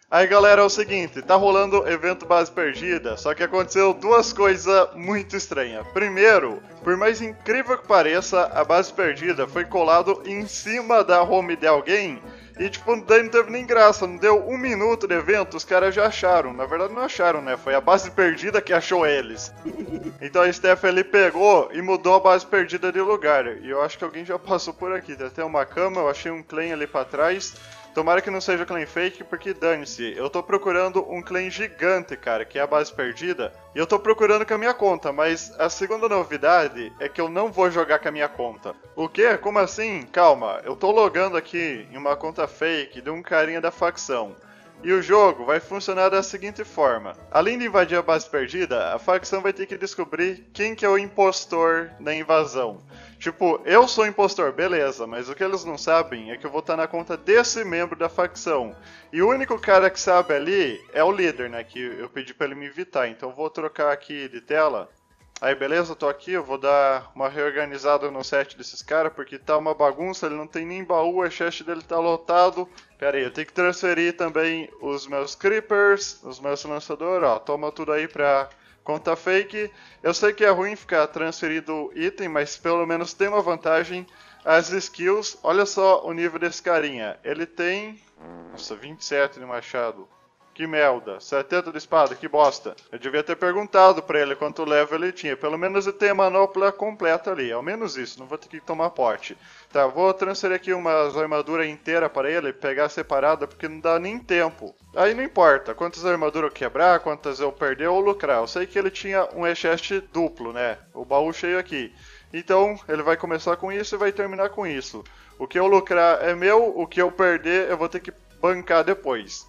Aí galera, é o seguinte, tá rolando evento base perdida, só que aconteceu duas coisas muito estranhas. Primeiro, por mais incrível que pareça, a base perdida foi colado em cima da home de alguém e tipo, daí não teve nem graça, não deu um minuto de evento, os caras já acharam. Na verdade não acharam, né? Foi a base perdida que achou eles. Então a Steph ali pegou e mudou a base perdida de lugar. E eu acho que alguém já passou por aqui. Tem até uma cama, eu achei um claim ali pra trás. Tomara que não seja claim fake, porque dane-se. Eu tô procurando um claim gigante, cara, que é a base perdida. E eu tô procurando com a minha conta, mas a segunda novidade é que eu não vou jogar com a minha conta. O quê? Como assim? Calma, eu tô logando aqui em uma conta fake de um carinha da facção. E o jogo vai funcionar da seguinte forma. Além de invadir a base perdida, a facção vai ter que descobrir quem que é o impostor da invasão. Tipo, eu sou impostor, beleza, mas o que eles não sabem é que eu vou estar na conta desse membro da facção. E o único cara que sabe ali é o líder, né, que eu pedi pra ele me evitar. Então eu vou trocar aqui de tela. Aí beleza, eu tô aqui, eu vou dar uma reorganizada no set desses caras, porque tá uma bagunça, ele não tem nem baú, a chest dele tá lotado. Pera aí, eu tenho que transferir também os meus creepers, os meus lançadores, ó, toma tudo aí pra conta fake. Eu sei que é ruim ficar transferido item, mas pelo menos tem uma vantagem. As skills, olha só o nível desse carinha, ele tem, nossa, 27 de machado. Que merda, 70 de espada, que bosta. Eu devia ter perguntado pra ele quanto level ele tinha. Pelo menos ele tem a manopla completa ali. Ao menos isso, não vou ter que tomar pote. Tá, vou transferir aqui uma armadura inteira para ele, pegar separada, porque não dá nem tempo. Aí não importa quantas armaduras eu quebrar, quantas eu perder ou lucrar. Eu sei que ele tinha um chest duplo, né? O baú cheio aqui. Então, ele vai começar com isso e vai terminar com isso. O que eu lucrar é meu, o que eu perder eu vou ter que bancar depois.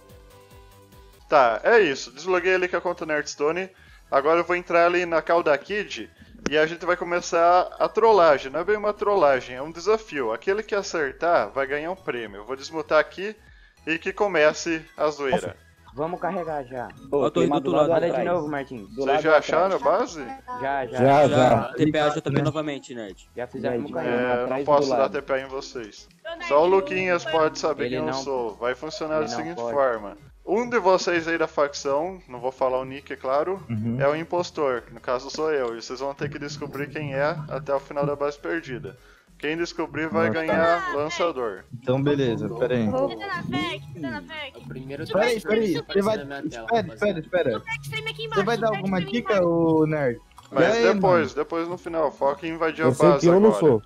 Tá, é isso. Desloguei ali com a conta Nerdstone. Agora eu vou entrar ali na call da Kid e a gente vai começar a trollagem. Não é bem uma trollagem, é um desafio. Aquele que acertar vai ganhar um prêmio. Eu vou desmutar aqui e que comece a zoeira. Vamos carregar já. Eu tô indo do outro lado. Olha de novo, Martins. Vocês já acharam a base? Já. TPA já também novamente, nerd. Já fizemos Eu não posso dar TPA em vocês. Só o Luquinhas pode saber quem eu sou. Vai funcionar da seguinte forma. Um de vocês aí da facção, não vou falar o nick, é claro, é o impostor, que no caso sou eu, e vocês vão ter que descobrir quem é até o final da base perdida. Quem descobrir vai ganhar lançador. Então beleza, pera aí. Tá na fake, tá na fake. Primeiro Peraí, você vai... Espera. Você vai dar alguma dica, ô nerd? Mas depois no final, foca em invadir a base eu não agora. sou.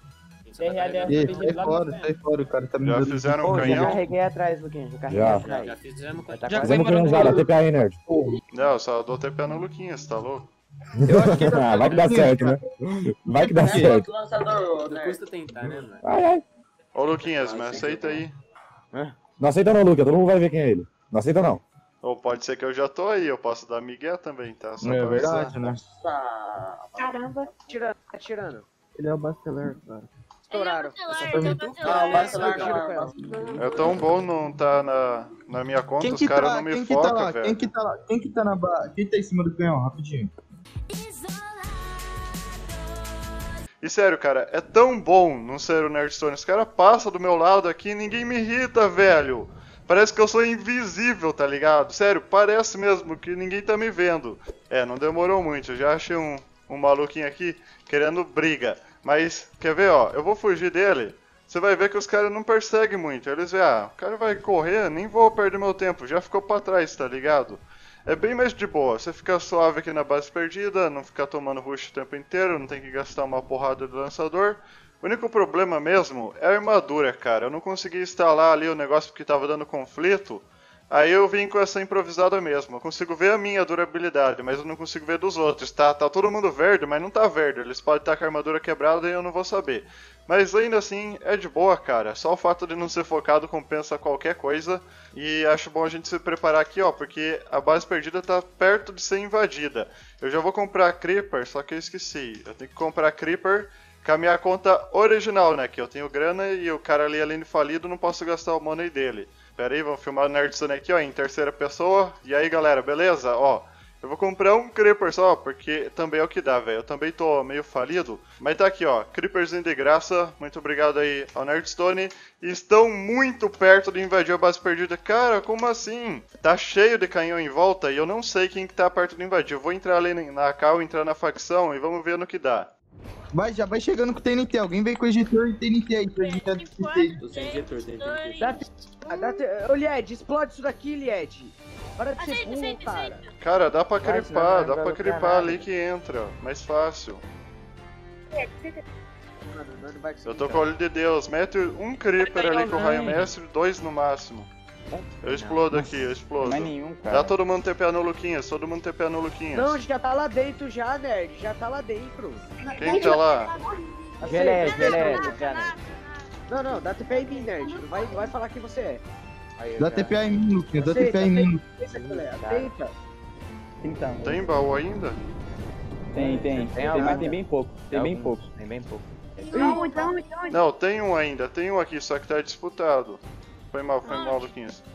Sai fora, o cara tá me Já dando... fizeram um Já canhão? carreguei atrás, Luquinha. Já carreguei Já. atrás. Já fizemos com Já Fizemos canhãozada, a TPA aí, nerd. Não, só dou TPA no Luquinhas, tá louco? Ah, vai que dá certo, né? Vai que dá certo. Não custa tentar, né, mano? Ai. Ô Luquinhas, me aceita aí. Não aceita não, Luca, todo mundo vai ver quem é ele. Não aceita não. Ou pode ser que eu já tô aí, eu posso dar migué também, tá? Só É pra verdade, avisar. né? Caramba. Atirando. Ele é o basteler, cara. Estouraram. É tão bom não tá na minha conta, os caras não me focam, velho. Quem que tá na base? Quem tá em cima do canhão? Rapidinho. E sério, cara, é tão bom não ser o Nerdstone. Os caras passam do meu lado aqui e ninguém me irrita, velho. Parece que eu sou invisível, tá ligado? Sério, parece mesmo que ninguém tá me vendo. É, não demorou muito, eu já achei um maluquinho aqui querendo briga. Mas, quer ver, ó, eu vou fugir dele, você vai ver que os caras não perseguem muito. Eles veem, o cara vai correr, nem vou perder meu tempo, já ficou pra trás, tá ligado? É bem mais de boa, você fica suave aqui na base perdida, não ficar tomando rush o tempo inteiro, não tem que gastar uma porrada de lançador. O único problema mesmo é a armadura, cara. Eu não consegui instalar ali o negócio porque tava dando conflito. Aí eu vim com essa improvisada mesmo. Eu consigo ver a minha durabilidade, mas eu não consigo ver dos outros. Tá todo mundo verde, mas não tá verde. Eles podem estar com a armadura quebrada e eu não vou saber. Mas ainda assim, é de boa, cara. Só o fato de não ser focado compensa qualquer coisa. E acho bom a gente se preparar aqui, ó, porque a base perdida tá perto de ser invadida. Eu já vou comprar Creeper, só que eu esqueci. Eu tenho que comprar Creeper com a minha conta original, né? Que eu tenho grana e o cara ali, além de falido, não posso gastar o money dele. Pera aí, vamos filmar o Nerdstone aqui, ó, em terceira pessoa. E aí, galera, beleza? Ó, Eu vou comprar um Creeper só, porque também é o que dá, velho. Eu também tô meio falido. Mas tá aqui, ó. Creeperzinho de graça. Muito obrigado aí ao Nerdstone. Estão muito perto de invadir a base perdida. Cara, como assim? Tá cheio de canhão em volta e eu não sei quem que tá perto de invadir. Eu vou entrar ali na cal, entrar na facção e vamos ver no que dá. Já vai chegando com o TNT. Alguém vem com o ejetor e TNT aí pra gente discutir. Tô sem injetor, tem injetor. Ô, Lied, explode isso daqui, Lied. Para de ser burro, cara. Cara, dá pra Vai, cripar, senão dá vai pra dar cripar caralho. ali que entra. Mais fácil. Mano, não vai conseguir, Eu tô com o cara. olho de Deus. Mete um creeper ali com o raio mestre, 2 no máximo. Eu explodo aqui, eu explodo. Não é nenhum, cara. Dá todo mundo TPA no Luquinhas, todo mundo TPA no Luquinhas. Não, já tá lá dentro já, nerd. Já tá lá dentro. Quem tá lá? Gelé, gelé, Nada, gelé. nada. Não, dá TP em mim, nerd. Não vai falar quem você é. Aí, Dá cara. TPA em mim, Luquinhas. Dá Aceita, TPA em mim. aceita, gelé. Aceita. Então, Tem baú ainda? tem, mas tem bem pouco. Tem bem pouco. Tem bem pouco. Onde? Não, tem um ainda, tem um aqui, só que tá disputado. Foi mal, Luquinhas.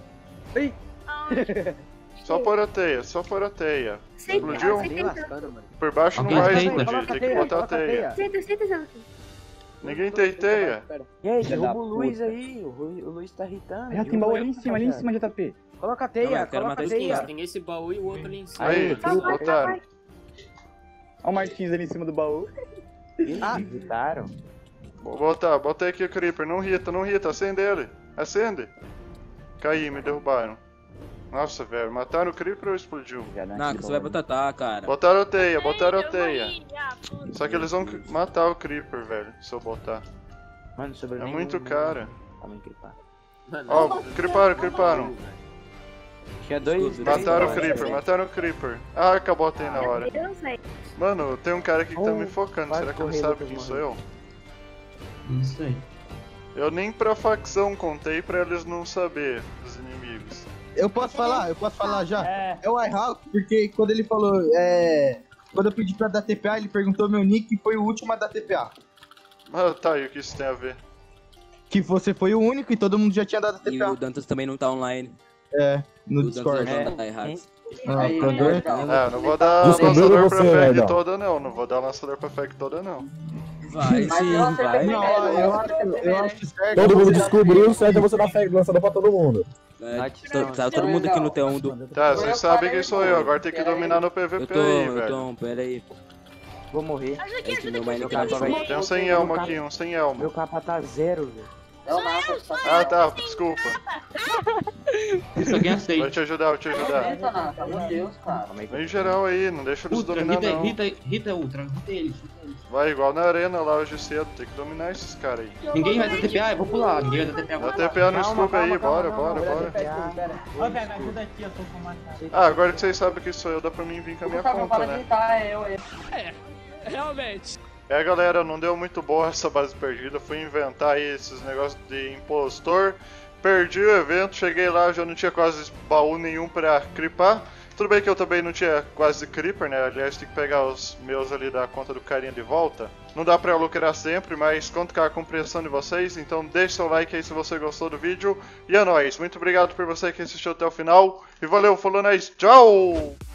Aonde? Só por a teia, só por a teia. Sei, Explodiu? sei. Nem lascando, mano. Por baixo não Alguém vai aceita? explodir, tem que botar a teia. Aceita. Ninguém tem teia? E aí, Filha derruba da o Luiz puta. aí. O Luiz tá irritando. Já tem baú ali em cima, JP. Coloca a Não, teia, eu quero coloca matar a esse teia. Tem esse baú e o outro ali em cima. Aí, botaram. Olha o Martins ali em cima do baú. Ah, irritaram. Vou botei aqui o Creeper, não irrita, acende ele. Acende. Caí, me derrubaram. Nossa, velho, mataram o Creeper ou explodiu? Não, você vai botar tá, cara. Botaram a teia, botaram a Eu teia. morri. Ah, puta. Só que eles vão matar o Creeper, velho, se eu botar. Mano, sobre É muito cara. Também gripar. Mano, Ó, creeparam. Tinha dois. Mataram o três, Creeper, mataram o Creeper. Ah, acabou a teia na hora. Eu não sei. Mano, tem um cara aqui que tá me focando, Vai será que ele correr, sabe Lucas, quem morreu. sou eu? Não sei. Eu nem pra facção contei pra eles não saber dos inimigos. Eu posso falar já? É o iHawk, porque quando ele falou, quando eu pedi pra dar TPA, ele perguntou meu nick e foi o último a dar TPA. Ah, tá, e o que isso tem a ver? Que você foi o único e todo mundo já tinha dado E TPA. o Dantas também não tá online. No O Dantas Discord. não tá errado. Ah, não vou dar Descobriu lançador você, pra fag Nerdão. toda não, não vou dar lançador pra fag toda não. Vai sim, vai. Não, eu acho certo. Todo mundo descobriu, certo é você dar lançador pra todo mundo. É, tá todo mundo aqui no T1 do... Tá, vocês sabem quem sou eu, agora tem que dominar no PVP aí, velho. Pera aí. Vou morrer. Ajuda aqui, É que ajuda meu aqui. Minecraft ajuda aqui. Tem um sem elmo aqui, um sem elmo. Meu capa tá zero, velho. Ah, tá, desculpa. Isso alguém Vou aceita. te ajudar, vou te ajudar. Calma aí. Vem geral aí, não deixa eles Ultra, dominar não. Rita Ultra, rita eles. Vai igual na arena lá hoje cedo, tem que dominar esses caras aí. Ninguém vai dar TPA, eu vou pular. Ninguém vai dar TPA. Dá TPA no Scooby aí, bora. Ô, velho, me ajuda aqui, eu tô com uma cara. Ah, agora que vocês sabem que sou eu, dá pra mim vir com a minha conta, né? Realmente. É, galera, não deu muito boa essa base perdida. Fui inventar aí esses negócios de impostor. Perdi o evento, cheguei lá, já não tinha quase baú nenhum pra cripar. Tudo bem que eu também não tinha quase creeper, né? Aliás, tem que pegar os meus ali da conta do carinha de volta. Não dá pra eu lucrar sempre, mas conto com a compreensão de vocês. Então deixe seu like aí se você gostou do vídeo. E é nóis, muito obrigado por você que assistiu até o final. E valeu, falou, nóis, tchau!